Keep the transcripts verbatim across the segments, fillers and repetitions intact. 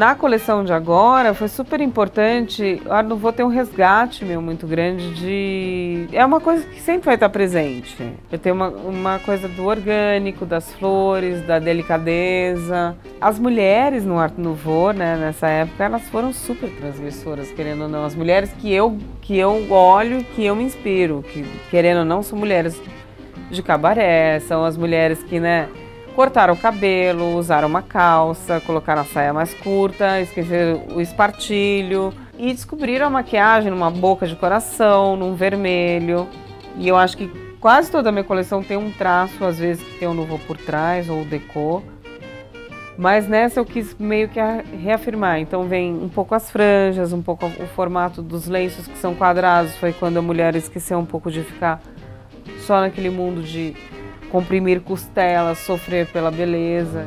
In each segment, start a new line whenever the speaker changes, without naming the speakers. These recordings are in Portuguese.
na coleção de agora foi super importante. A Art Nouveau tem um resgate meu muito grande de... É uma coisa que sempre vai estar presente. Eu tenho uma, uma coisa do orgânico, das flores, da delicadeza. As mulheres no Art Nouveau, né, nessa época, elas foram super transgressoras, querendo ou não. As mulheres que eu, que eu olho, que eu me inspiro, que querendo ou não, são mulheres de cabaré, são as mulheres que, né, cortaram o cabelo, usaram uma calça, colocaram a saia mais curta, esqueceram o espartilho e descobriram a maquiagem numa boca de coração, num vermelho. E eu acho que quase toda a minha coleção tem um traço, às vezes que tem um Nouveau por trás ou decor. Mas nessa eu quis meio que reafirmar, então vem um pouco as franjas, um pouco o formato dos lenços que são quadrados, foi quando a mulher esqueceu um pouco de ficar só naquele mundo de comprimir costelas, sofrer pela beleza.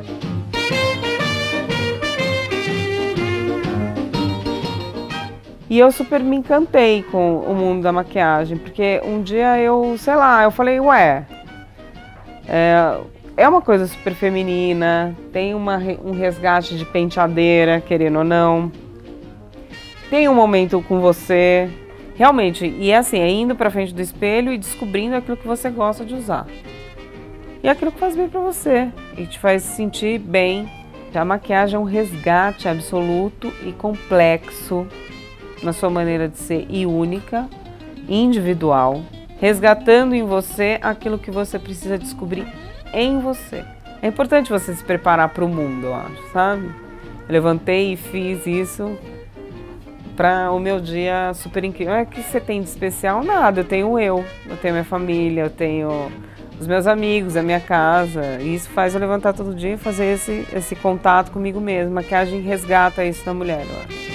E eu super me encantei com o mundo da maquiagem, porque um dia eu, sei lá, eu falei, ué, é, é uma coisa super feminina, tem uma, um resgate de penteadeira, querendo ou não, tem um momento com você, realmente, e é assim, é indo pra frente do espelho e descobrindo aquilo que você gosta de usar. E aquilo que faz bem pra você e te faz se sentir bem. A maquiagem é um resgate absoluto e complexo na sua maneira de ser e única, individual, resgatando em você aquilo que você precisa descobrir em você. É importante você se preparar para o mundo, eu acho, sabe? Eu levantei e fiz isso para o meu dia super incrível. Não é que você tem de especial? Nada, eu tenho eu, eu tenho minha família, eu tenho os meus amigos, a minha casa, e isso faz eu levantar todo dia e fazer esse, esse contato comigo mesma. A maquiagem resgata isso na mulher, eu acho.